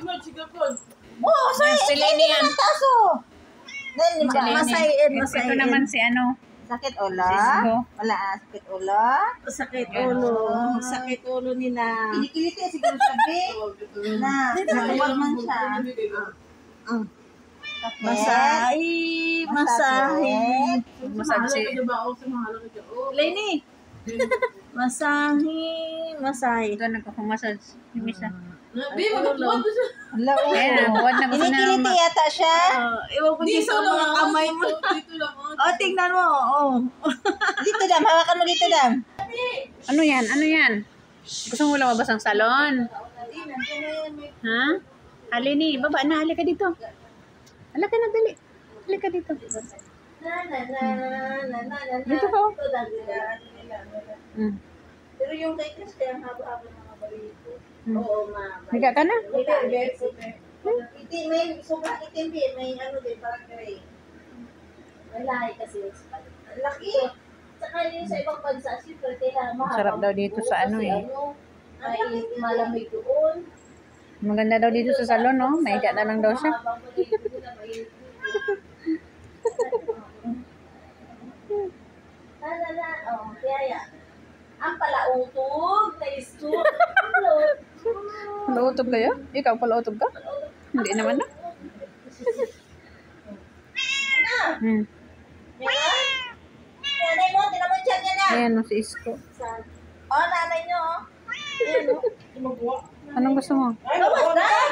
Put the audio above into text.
Oh, sorry. Si Lenny yan. Taso. Ito naman si ano. Sakit ulo? Cisco. Wala sakit ulo? Sakit ulo. Sakit ulo nila. Kilikiliti siguro sabi. Na, huwag man siya. Masahe. Masahe. Lenny. Masahe. Ito nagpapamasage. Yung isa. Wala Ayan, huwag na gusto na. Kilikiliti yata siya. Iwan ko din sa mga kamay mo. Oh, tingnan mo. Oh. Dito dam, hawakan mo dito dam. Ano yan? Ano yan? Gusto mo lumabas ang salon? Ha? Halini, baba na. Halika dito. Halika na, dali. Halika dito. Dito ka. Pero yung kay Chris, kaya haba-haba mga balito. Oo, ma'am. Higa ka na. Itim, may sobrang itim din. May ano din, parang gray. Malaki kasi. Laki. Saka yun sa ibang bansa, siyempre, kaya mahaba. Sarap daw dito sa ano eh. May malamig doon. Maganda daw dito sa salon, no? Maiga na lang daw siya. Oh, kaya ang palautog na isto. Palautog kayo? Ikaw palautog ka? Hindi naman na. Nanay mo, tinaman dyan yan na. Ayan, si Isko. Oh, nanay nyo. Ayan, Anong gusto mo? Lumos na!